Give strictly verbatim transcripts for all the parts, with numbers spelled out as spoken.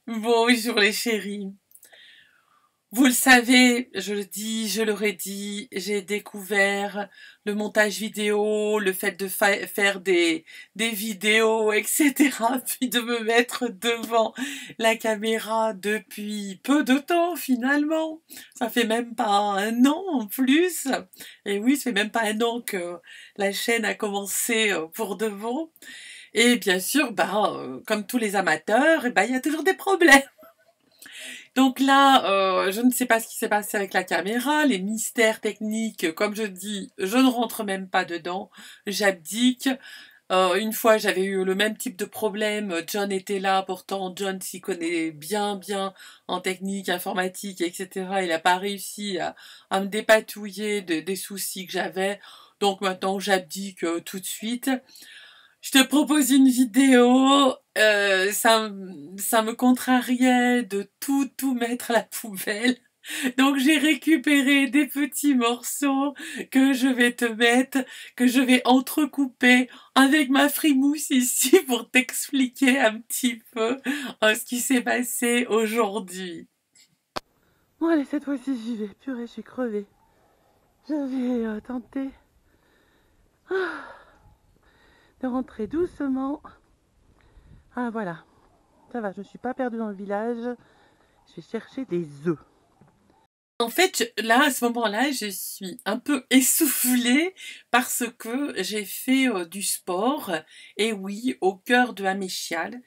Bonjour les chéris. Vous le savez, je le dis, je l'aurais dit, j'ai découvert le montage vidéo, le fait de fa faire des, des vidéos, et cetera. Puis de me mettre devant la caméra depuis peu de temps finalement. Ça fait même pas un an en plus. Et oui, ça fait même pas un an que la chaîne a commencé pour de bon. Et bien sûr, bah, euh, comme tous les amateurs, eh ben, il y a toujours des problèmes. Donc là, euh, je ne sais pas ce qui s'est passé avec la caméra, les mystères techniques, comme je dis, je ne rentre même pas dedans, j'abdique. Euh, une fois, j'avais eu le même type de problème, John était là, pourtant John s'y connaît bien, bien en technique, informatique, et cetera. Il n'a pas réussi à, à me dépatouiller de, des soucis que j'avais, donc maintenant j'abdique euh, tout de suite. Je te propose une vidéo, euh, ça, ça me contrariait de tout, tout mettre à la poubelle. Donc j'ai récupéré des petits morceaux que je vais te mettre, que je vais entrecouper avec ma frimousse ici pour t'expliquer un petit peu euh, ce qui s'est passé aujourd'hui. Bon allez, cette fois-ci j'y vais. Purée, je suis crevée. Je vais euh, tenter ah, de rentrer doucement. Ah voilà, ça va, je ne suis pas perdue dans le village. Je vais chercher des œufs. En fait, là, à ce moment-là, je suis un peu essoufflée parce que j'ai fait euh, du sport. Et oui, au cœur de Améchial,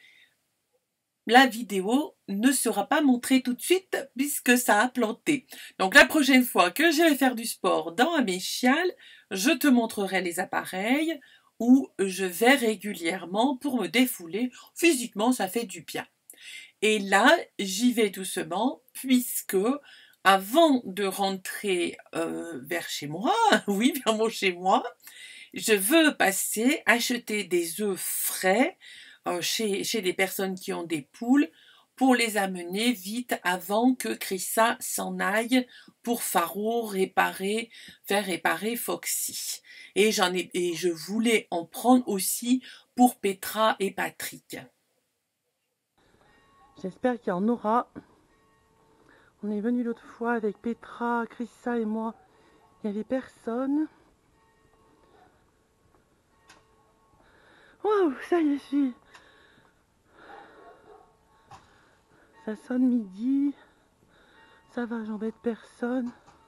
la vidéo ne sera pas montrée tout de suite puisque ça a planté. Donc la prochaine fois que j'irai faire du sport dans Améchial, je te montrerai les appareils où je vais régulièrement pour me défouler. Physiquement, ça fait du bien. Et là, j'y vais doucement, puisque avant de rentrer euh, vers chez moi, oui, vers mon chez moi, je veux passer acheter des œufs frais euh, chez, chez des personnes qui ont des poules pour les amener vite avant que Chrissa s'en aille pour Faro réparer, faire réparer Foxy. Et j'en ai, et je voulais en prendre aussi pour Petra et Patrick. J'espère qu'il y en aura. On est venu l'autre fois avec Petra, Chrissa et moi. Il n'y avait personne. Waouh, ça y est, je suis. Ça sonne midi. Ça va, j'embête personne.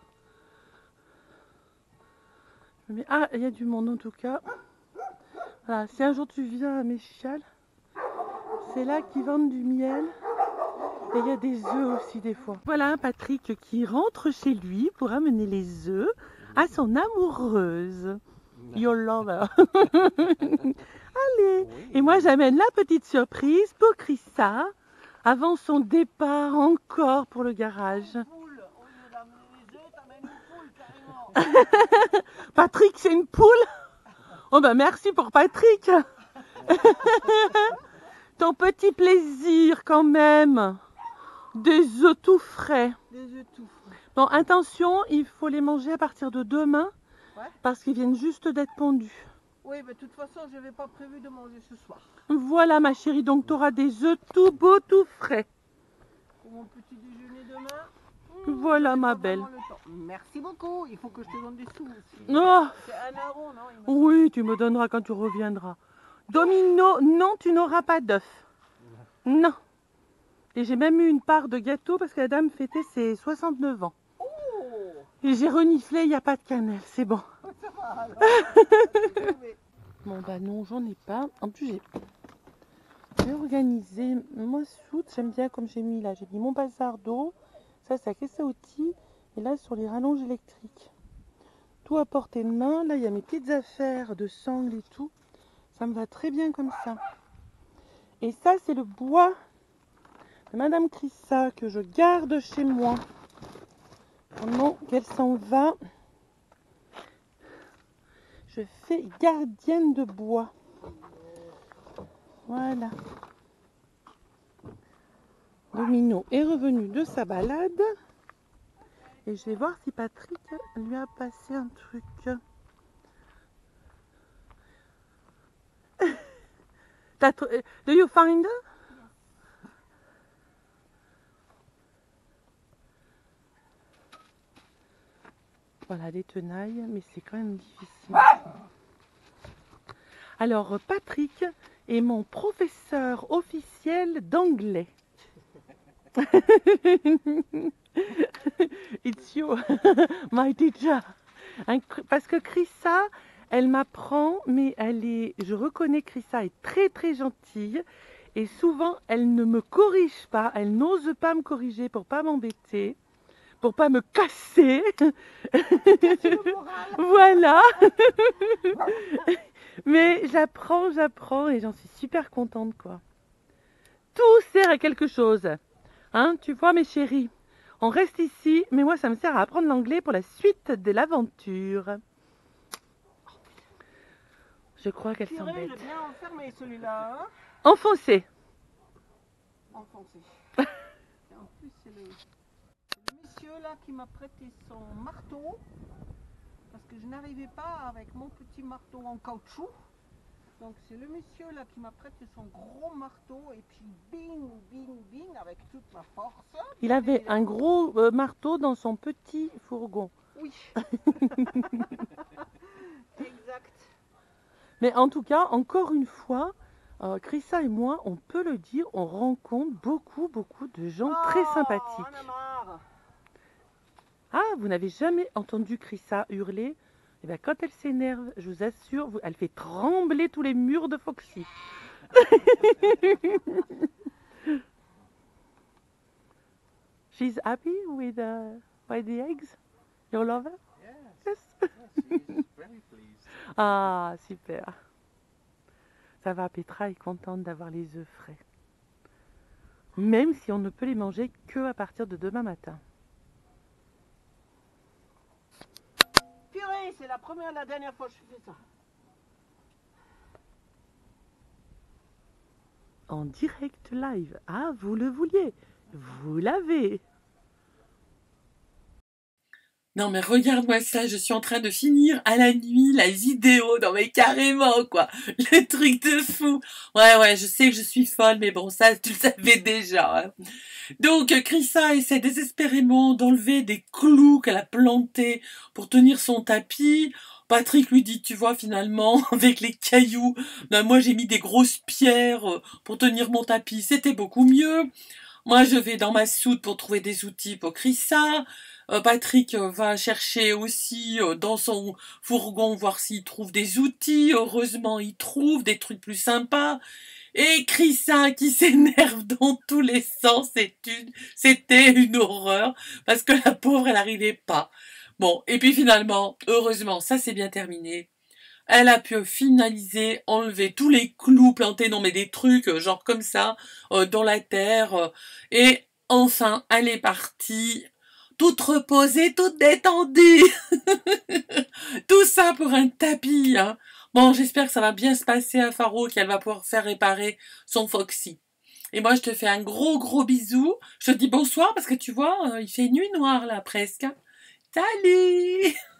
Mais ah, il y a du monde en tout cas. Voilà, si un jour tu viens à Méchial, c'est là qu'ils vendent du miel. Et il y a des œufs aussi des fois. Voilà un Patrick qui rentre chez lui pour amener les œufs à son amoureuse. Yolanda. Allez. Et moi j'amène la petite surprise pour Chrissa avant son départ encore pour le garage. Patrick, c'est une poule? Oh ben merci pour Patrick. Ton petit plaisir quand même. Des œufs tout frais. Des œufs tout frais. Bon, attention, il faut les manger à partir de demain. Ouais. Parce qu'ils viennent juste d'être pondus. Oui, mais de toute façon, je n'avais pas prévu de manger ce soir. Voilà ma chérie, donc tu auras des œufs tout beaux, tout frais. Pour mon petit déjeuner demain. Voilà ma belle. Merci beaucoup. Il faut que je te donne des sous aussi. Oh. C'est un euro, non? Oui, tu me donneras quand tu reviendras. Domino, non, tu n'auras pas d'œufs. Non. Et j'ai même eu une part de gâteau parce que la dame fêtait ses soixante-neuf ans. Oh. Et j'ai reniflé, il n'y a pas de cannelle, c'est bon. Ça va, alors. Bon bah non, j'en ai pas. En plus, j'ai j'ai organisé moi soute, j'aime bien comme j'ai mis là. J'ai mis mon bazar d'eau, ça c'est la caisse à outils, et là sur les rallonges électriques. Tout à portée de main, là il y a mes petites affaires de sangle et tout. Ça me va très bien comme ça. Et ça c'est le bois de Madame Chrissa que je garde chez moi. Pendant qu'elle s'en va, je fais gardienne de bois. Voilà. Domino est revenu de sa balade. Et je vais voir si Patrick lui a passé un truc. Do you find her? Voilà, des tenailles, mais c'est quand même difficile. Alors, Patrick est mon professeur officiel d'anglais. It's you, my teacher. Parce que Chrissa, elle m'apprend, mais elle est, je reconnais Chrissa est très très gentille. Et souvent, elle ne me corrige pas, elle n'ose pas me corriger pour pas m'embêter, pour pas me casser. Voilà. Mais j'apprends, j'apprends et j'en suis super contente, quoi. Tout sert à quelque chose. Hein, tu vois, mes chéris, on reste ici, mais moi, ça me sert à apprendre l'anglais pour la suite de l'aventure. Je crois qu'elle s'embête. Il est bien enfermé celui-là, hein? Enfoncé. Enfoncé. Et en plus, c'est le, le monsieur là qui m'a prêté son marteau. Parce que je n'arrivais pas avec mon petit marteau en caoutchouc. Donc c'est le monsieur là qui m'a prêté son gros marteau. Et puis bing, bing, bing avec toute ma force. Il avait un gros euh, marteau dans son petit fourgon. Oui. Exact. Mais en tout cas, encore une fois, euh, Chrissa et moi, on peut le dire, on rencontre beaucoup, beaucoup de gens Oh, très sympathiques. on a marre. Ah, vous n'avez jamais entendu Chrissa hurler? Eh bien, quand elle s'énerve, je vous assure, vous- elle fait trembler tous les murs de Foxy. She's happy with, uh, with the eggs? Your lover? Yes, Yes. yes, she is very pleased. Ah, super. Ça va, Petra est contente d'avoir les œufs frais. Même si on ne peut les manger que à partir de demain matin. Purée, c'est la première et la dernière fois que je fais ça. En direct live. Ah, vous le vouliez. Vous l'avez. Non mais regarde-moi ça, je suis en train de finir à la nuit la vidéo, non mais carrément quoi, le truc de fou. Ouais ouais, je sais que je suis folle, mais bon ça tu le savais déjà. Hein. Donc Chrissa essaie désespérément d'enlever des clous qu'elle a plantés pour tenir son tapis. Patrick lui dit, tu vois finalement, avec les cailloux, ben, moi j'ai mis des grosses pierres pour tenir mon tapis, c'était beaucoup mieux. Moi je vais dans ma soute pour trouver des outils pour Chrissa. Euh, Patrick euh, va chercher aussi euh, dans son fourgon voir s'il trouve des outils. Heureusement, il trouve des trucs plus sympas. Et Chrissa qui s'énerve dans tous les sens, c'est une, c'était une horreur parce que la pauvre, elle n'arrivait pas. Bon, et puis finalement, heureusement, ça c'est bien terminé. Elle a pu finaliser, enlever tous les clous plantés, non mais des trucs euh, genre comme ça, euh, dans la terre. euh, et enfin, elle est partie. Toute reposée, toute détendue. Tout ça pour un tapis. Hein. Bon, j'espère que ça va bien se passer à Faro, qu'elle va pouvoir faire réparer son Foxy. Et moi, je te fais un gros, gros bisou. Je te dis bonsoir parce que tu vois, il fait nuit noire là, presque. Salut!